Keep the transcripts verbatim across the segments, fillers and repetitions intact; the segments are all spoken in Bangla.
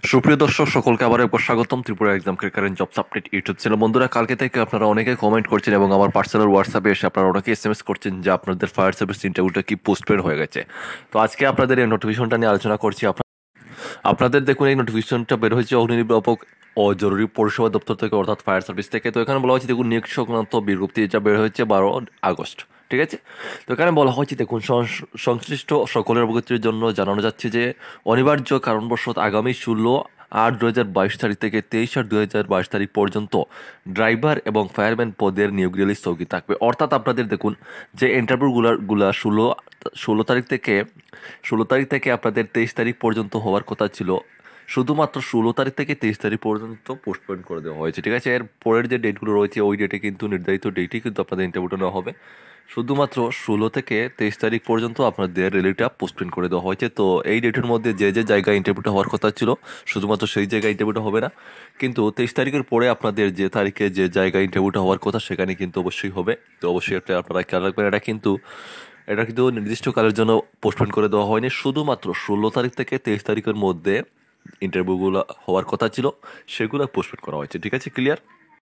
সুপ্রিয় দর্শক সকলকে আবার একবার স্বাগতম Tripura exam current jobs update YouTube channel. বন্ধুরা, কালকে থেকে আপনারা অনেকে কমেন্ট করছেন এবং আমার পার্সোনাল হোয়াটসঅ্যাপে এসে আপনারা অনেকে এস এম এস করছেন যে আপনাদের ফায়ার সার্ভিস ইন্টারভিউটা কি পোস্টপেড হয়ে গেছে। তো আজকে আপনাদের এই নোটিফিকেশনটা নিয়ে আলোচনা করছি। আপনা- আপনাদের দেখুন, এই নোটিফিকেশনটা বের হয়েছে অগ্নি নির্বাপক ও জরুরি পরিষেবা দপ্তর থেকে, অর্থাৎ ফায়ার সার্ভিস থেকে। তো এখানে বলা হচ্ছে দেখুন, নিয়োগ সংক্রান্ত বিজ্ঞপ্তি যেটা বের হয়েছে বারো আগস্ট। ঠিক আছে। তো এখানে বলা হয়েছে দেখুন, সং- সংশ্লিষ্ট সকলের অবগতির জন্য জানানো যাচ্ছে যে অনিবার্য কারণবশত আগামী ষোলো আট দু হাজার বাইশ তারিখ থেকে তেইশ আট দু হাজার বাইশ তারিখ পর্যন্ত ড্রাইভার এবং ফায়ারম্যান পদের নিয়োগ রিলিজ স্থগিত থাকবে। অর্থাৎ আপনাদের দেখুন, যে ইন্টারভিউগুলার গুলা ষোলো ষোলো তারিখ থেকে ষোলো তারিখ থেকে আপনাদের তেইশ তারিখ পর্যন্ত হওয়ার কথা ছিল, শুধুমাত্র ষোলো তারিখ থেকে তেইশ তারিখ পর্যন্ত পোস্টপোন করে দেওয়া হয়েছে। ঠিক আছে। এর পরের যে ডেটগুলো রয়েছে ওই ডেটে কিন্তু নির্ধারিত ডেটেই কিন্তু আপনাদের ইন্টারভিউটা নেওয়া হবে। শুধুমাত্র ষোলো থেকে তেইশ তারিখ পর্যন্ত আপনাদের রেলিটা পোস্টপোন করে দেওয়া হয়েছে। তো এই ডেটের মধ্যে যে যে জায়গায় ইন্টারভিউটা হওয়ার কথা ছিল, শুধুমাত্র সেই জায়গায় ইন্টারভিউটা হবে না, কিন্তু তেইশ তারিখের পরে আপনাদের যে তারিখে যে জায়গায় ইন্টারভিউটা হওয়ার কথা সেখানে কিন্তু অবশ্যই হবে। তো অবশ্যই এটা আপনারা খেয়াল রাখবেন। এটা কিন্তু এটা কিন্তু নির্দিষ্ট কালের জন্য পোস্টপোন করে দেওয়া হয়নি, শুধুমাত্র ষোলো তারিখ থেকে তেইশ তারিখের মধ্যে ইন্টারভিউগুলো হওয়ার কথা ছিল সেগুলো পোস্টপোন করা হয়েছে। ঠিক আছে, ক্লিয়ার।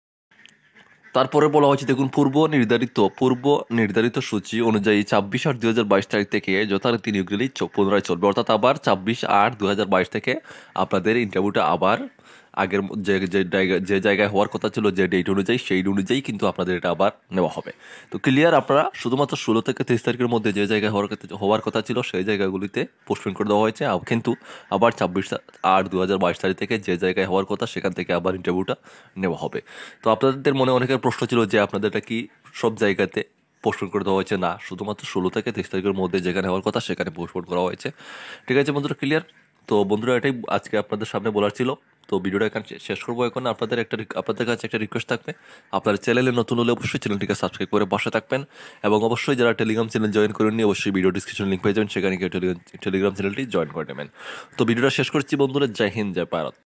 তারপরে বলা হয়েছে দেখুন, পূর্ব নির্ধারিত পূর্ব নির্ধারিত সূচি অনুযায়ী ছাব্বিশ আট দুই হাজার বাইশ তারিখ থেকে যথারীতি নিয়োগগুলি পুনরায় চলবে। অর্থাৎ আবার ছাব্বিশ আট দুই হাজার বাইশ থেকে আপনাদের ইন্টারভিউটা আবার আগের ম- যে যে জায়গায় যে জায়গায় হওয়ার কথা ছিল, যে ডেট অনুযায়ী, সেই অনুযায়ী কিন্তু আপনাদের এটা আবার নেওয়া হবে। তো ক্লিয়ার। আপনারা শুধুমাত্র ষোলো থেকে তেইশ তারিখের মধ্যে যে জায়গায় হওয়ার কথা হওয়ার কথা ছিল সেই জায়গাগুলিতে পোস্টপোন করে দেওয়া হয়েছে। আব- কিন্তু আবার ছাব্বিশ আট দু হাজার বাইশ তারিখ থেকে যে জায়গায় হওয়ার কথা সেখান থেকে আবার ইন্টারভিউটা নেওয়া হবে। তো আপনাদের মনে অনেকের প্রশ্ন ছিল যে আপনাদেরটা কি সব জায়গাতে পোস্টপোন করে দেওয়া হয়েছে? না, শুধুমাত্র ষোলো থেকে তেইশ তারিখের মধ্যে যেখানে হওয়ার কথা সেখানে পোস্টপোন করা হয়েছে। ঠিক আছে বন্ধুরা, ক্লিয়ার। তো বন্ধুরা, এটাই আজকে আপনাদের সামনে বলার ছিল। তো ভিডিওটা এখানে শে- শেষ করবো। এখন আপনাদের একটা রিক- আপনাদের কাছে একটা রিকোয়েস্ট থাকবে, আপনার চ্যানেলে নতুন হলে অবশ্যই চ্যানেলটিকে সাবস্ক্রাইব করে পাশে থাকবেন। এবং অবশ্যই যারা টেলিগ্রাম চ্যানেল জয়েন করেননি, অবশ্যই ভিডিও ডিসক্রিপশন লিঙ্ক পেয়ে যাবেন, সেখানে গিয়ে টেলিগ্রাম টেলিগ্রাম চ্যানেলটি জয়েন করে নেবেন। তো ভিডিওটা শেষ করছি বন্ধুরা। জয় হিন্দ, জয় ভারত।